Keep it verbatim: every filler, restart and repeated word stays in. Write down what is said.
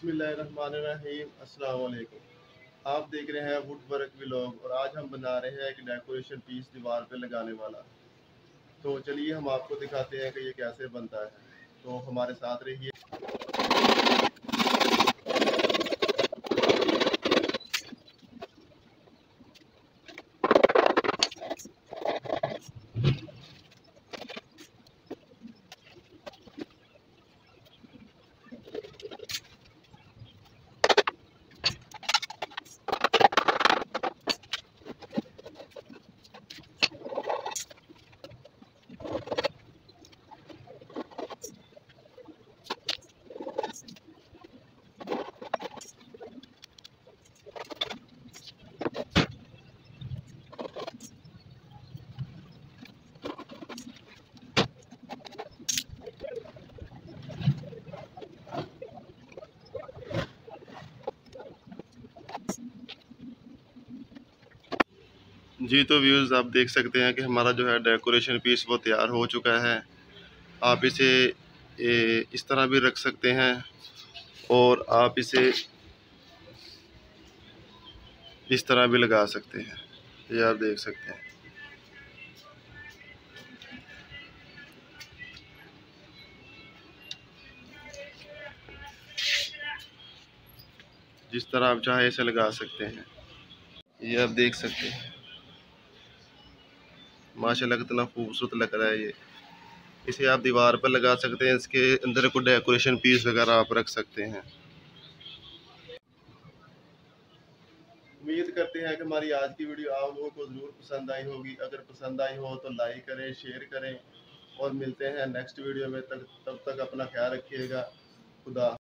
बिस्मिल्लाहिर्रहमानिर्रहीम। अस्सलाम वालेकुम। आप देख रहे हैं वुड वर्क व्लॉग और आज हम बना रहे हैं एक डेकोरेशन पीस दीवार पे लगाने वाला। तो चलिए हम आपको दिखाते हैं कि ये कैसे बनता है, तो हमारे साथ रहिए। जी तो व्यूज़ आप देख सकते हैं कि हमारा जो है डेकोरेशन पीस वो तैयार हो चुका है। आप इसे ए, इस तरह भी रख सकते हैं और आप इसे इस तरह भी लगा सकते हैं। ये आप देख सकते हैं। जिस तरह आप चाहे इसे लगा सकते हैं। ये आप देख सकते हैं, माशाल्लाह कितना खूबसूरत लग रहा है ये। इसे आप दीवार पर लगा सकते हैं, इसके अंदर कोई डेकोरेशन पीस वगैरह आप रख सकते हैं। उम्मीद करते हैं कि हमारी आज की वीडियो आप लोगों को ज़रूर पसंद आई होगी। अगर पसंद आई हो तो लाइक करें, शेयर करें और मिलते हैं नेक्स्ट वीडियो में। तक तब तक अपना ख्याल रखिएगा। खुदा